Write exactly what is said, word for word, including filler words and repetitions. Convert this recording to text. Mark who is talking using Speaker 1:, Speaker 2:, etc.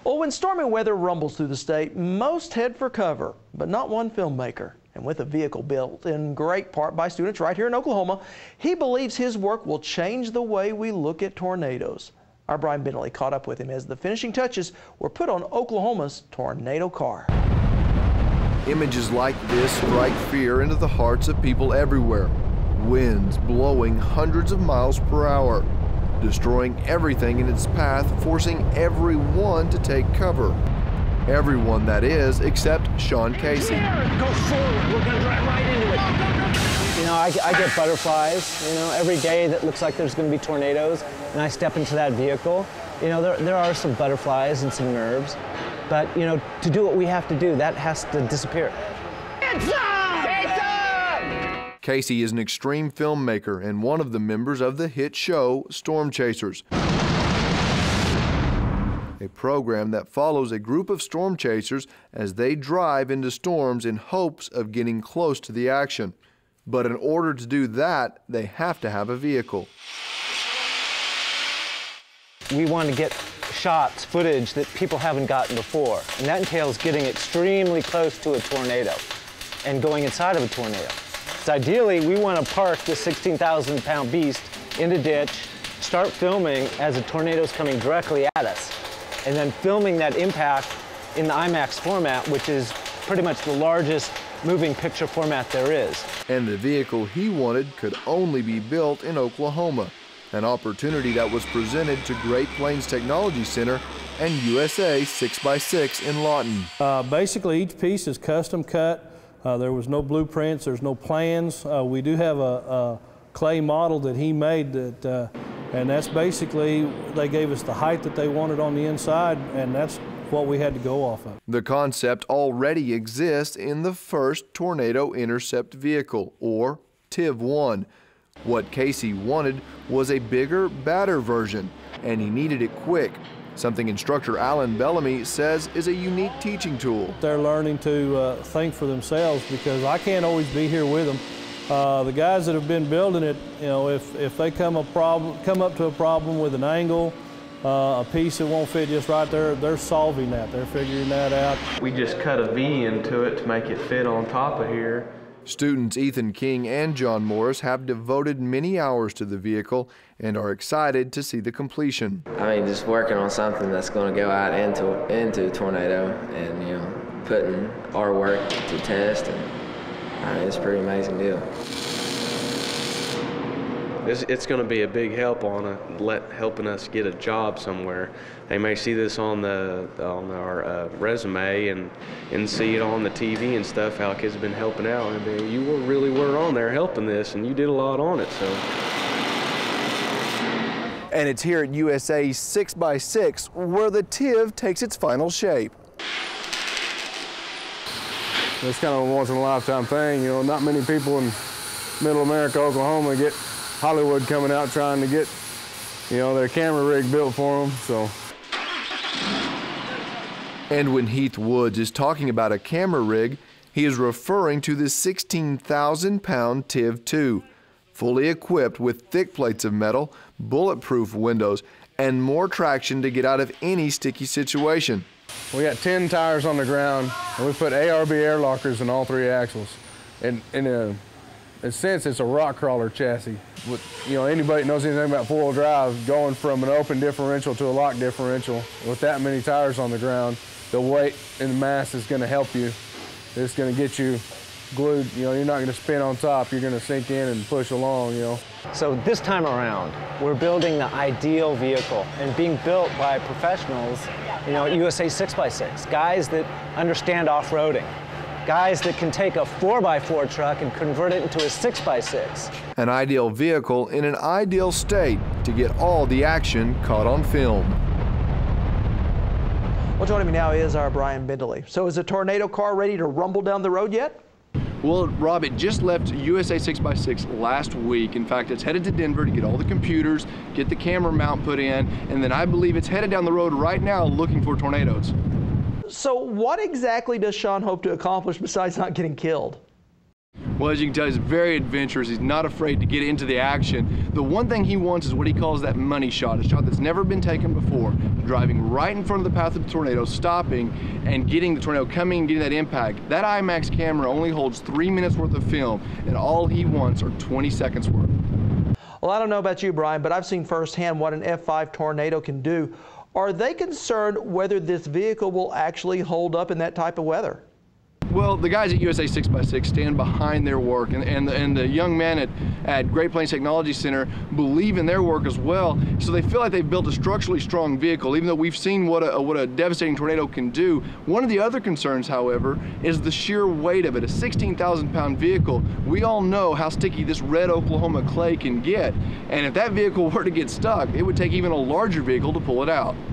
Speaker 1: Well, when stormy weather rumbles through the state, most head for cover, but not one filmmaker. And with a vehicle built in great part by students right here in Oklahoma, he believes his work will change the way we look at tornadoes. Our Brian Bendele caught up with him as the finishing touches were put on Oklahoma's tornado car.
Speaker 2: Images like this strike fear into the hearts of people everywhere. Winds blowing hundreds of miles per hour, destroying everything in its path, forcing everyone to take cover. Everyone, that is, except Shawn Casey.
Speaker 3: Go forward. We're going to drive right into it.
Speaker 4: You know, I, I get butterflies, you know, every day that looks like there's going to be tornadoes, and I step into that vehicle. You know, there, there are some butterflies and some nerves, but, you know, to do what we have to do, that has to disappear.
Speaker 3: It's on! It's on!
Speaker 2: Casey is an extreme filmmaker and one of the members of the hit show Storm Chasers, a program that follows a group of storm chasers as they drive into storms in hopes of getting close to the action. But in order to do that, they have to have a vehicle.
Speaker 4: We want to get shots, footage that people haven't gotten before, and that entails getting extremely close to a tornado and going inside of a tornado. So ideally, we want to park this sixteen thousand pound beast in a ditch, start filming as a tornado's coming directly at us, and then filming that impact in the IMAX format, which is pretty much the largest moving picture format there is.
Speaker 2: And the vehicle he wanted could only be built in Oklahoma, an opportunity that was presented to Great Plains Technology Center and U S A six by six in Lawton.
Speaker 5: Uh, basically, each piece is custom cut. Uh, there was no blueprints, there's no plans. Uh, we do have a, a clay model that he made that uh, and that's basically, they gave us the height that they wanted on the inside, and that's what we had to go off of.
Speaker 2: The concept already exists in the first Tornado Intercept vehicle, or T I V one. What Casey wanted was a bigger, badder version, and he needed it quick, something instructor Alan Bellamy says is a unique teaching tool.
Speaker 5: They're learning to uh, think for themselves, because I can't always be here with them. Uh, the guys that have been building it, you know, if, if they come, a problem, come up to a problem with an angle, uh, a piece that won't fit just right there, they're solving that. They're figuring that out.
Speaker 6: We just cut a V into it to make it fit on top of here.
Speaker 2: Students Ethan King and John Morris have devoted many hours to the vehicle and are excited to see the completion.
Speaker 7: I mean, just working on something that's going to go out into, into a tornado and, you know, putting our work to test. And, I mean, it's a pretty amazing deal.
Speaker 6: It's, it's going to be a big help on a, let, helping us get a job somewhere. They may see this on the on our uh, resume and and see it on the T V and stuff. How kids have been helping out, and they, you were really were on there helping this, and you did a lot on it. So.
Speaker 2: And it's here at U S A six by six where the T I V takes its final shape.
Speaker 8: It's kind of a once-in-a-lifetime thing, you know. Not many people in Middle America, Oklahoma, get Hollywood coming out trying to get, you know, their camera rig built for them. So.
Speaker 2: And when Heath Woods is talking about a camera rig, he is referring to the sixteen thousand pound T I V two, fully equipped with thick plates of metal, bulletproof windows, and more traction to get out of any sticky situation.
Speaker 8: We got ten tires on the ground, and we put A R B air lockers in all three axles. And in a, in a sense, it's a rock crawler chassis. With, you know, anybody that knows anything about four-wheel drive, going from an open differential to a lock differential with that many tires on the ground, the weight and the mass is going to help you. It's going to get you glued. You know, you're not going to spin on top. You're going to sink in and push along, you know.
Speaker 4: So this time around, we're building the ideal vehicle and being built by professionals, you know, at U S A six by six, guys that understand off-roading, guys that can take a four by four truck and convert it into a six by six.
Speaker 2: An ideal vehicle in an ideal state to get all the action caught on film.
Speaker 1: Well, joining me now is our Brian Bendele. So is the tornado car ready to rumble down the road yet?
Speaker 9: Well, Rob, it just left U S A six by six last week. In fact, it's headed to Denver to get all the computers, get the camera mount put in, and then I believe it's headed down the road right now looking for tornadoes.
Speaker 1: So what exactly does Shawn hope to accomplish besides not getting killed?
Speaker 9: Well, as you can tell, he's very adventurous. He's not afraid to get into the action. The one thing he wants is what he calls that money shot, a shot that's never been taken before. Driving right in front of the path of the tornado, stopping and getting the tornado coming and getting that impact. That IMAX camera only holds three minutes worth of film, and all he wants are twenty seconds worth.
Speaker 1: Well, I don't know about you, Brian, but I've seen firsthand what an F five tornado can do. Are they concerned whether this vehicle will actually hold up in that type of weather?
Speaker 9: Well, the guys at U S A six by six stand behind their work, and, and, the, and the young men at, at Great Plains Technology Center believe in their work as well, so they feel like they've built a structurally strong vehicle, even though we've seen what a, what a devastating tornado can do. One of the other concerns, however, is the sheer weight of it, a sixteen thousand pound vehicle. We all know how sticky this red Oklahoma clay can get, and if that vehicle were to get stuck, it would take even a larger vehicle to pull it out.